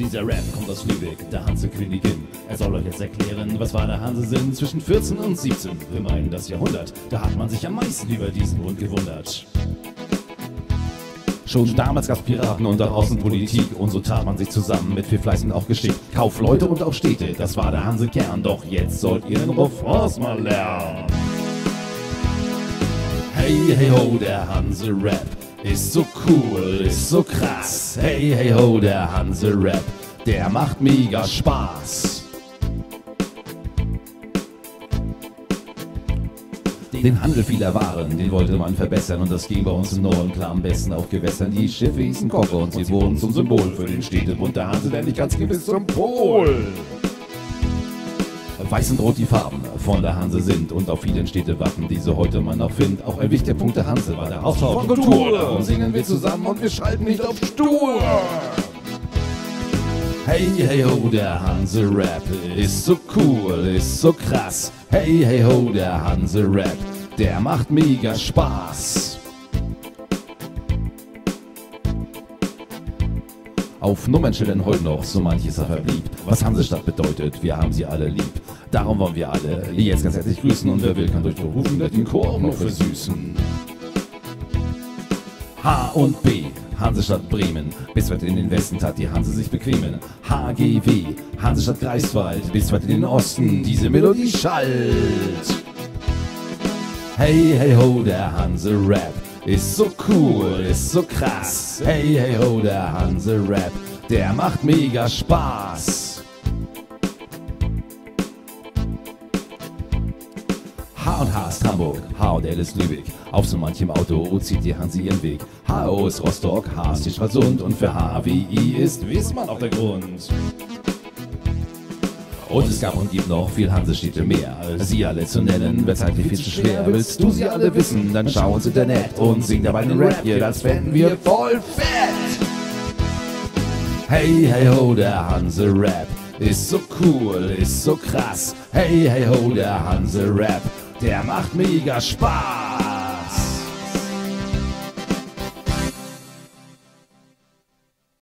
Dieser Rap kommt aus Lübeck, der Hanse-Königin. Er soll euch jetzt erklären, was war der Hanse-Sinn zwischen 14 und 17. Wir meinen das Jahrhundert, da hat man sich am meisten über diesen Bund gewundert. Schon damals gab's Piraten und auch Außenpolitik und so tat man sich zusammen mit viel Fleiß und auch Geschick. Kaufleute und auch Städte, das war der Hanse-Kern, doch jetzt sollt ihr den Refrains mal lernen. Hey, hey, ho, der Hanse-Rap ist so cool, ist so krass. Hey, hey, ho, der Hanse-Rap, der macht mega Spaß. Den Handel vieler Waren, den wollte man verbessern und das ging bei uns im Norden klar am besten auf Gewässern. Die Schiffe hießen Koffer und sie wurden zum Symbol für den Städtebund der Hanse, der nicht ganz gewiss zum Pol. Weiß und rot die Farben von der Hanse sind und auf vielen Städtewappen, die so heute man noch findet. Auch ein wichtiger Punkt der Hanse war der Austausch von Kultur. Darum singen wir zusammen und wir schalten nicht auf Stur. Hey, hey, ho, der Hanse-Rap ist so cool, ist so krass. Hey, hey, ho, der Hanse-Rap, der macht mega Spaß. Auf Nummernschildern heute noch so manches verblieb. Was Hansestadt bedeutet, wir haben sie alle lieb. Darum wollen wir alle jetzt ganz herzlich grüßen und wer will, kann durch Berufen den Chor auch noch versüßen. H und B, Hansestadt Bremen, bis weit in den Westen tat die Hanse sich bequemen. HGW, Hansestadt Greifswald, bis weit in den Osten diese Melodie schallt. Hey, hey, ho, der Hanse-Rap ist so cool, ist so krass. Hey, hey, ho, der Hanse-Rap, der macht mega Spaß. H&H ist Hamburg, H&L ist Lübeck. Auf so manchem Auto zieht die Hanse ihren Weg. HO ist Rostock, H ist die Stralsund und für HWI ist Wiesmann auch der Grund. Und es gab und gibt noch viel Hansestädte mehr. Sie alle zu nennen, wird zeitlich viel zu schwer. Willst du sie alle wissen, dann schau ins Internet und sing dabei den Rap hier, das fänden wir voll fett! Hey, hey, ho, der Hanse-Rap ist so cool, ist so krass. Hey, hey, ho, der Hanse-Rap, der macht mega Spaß.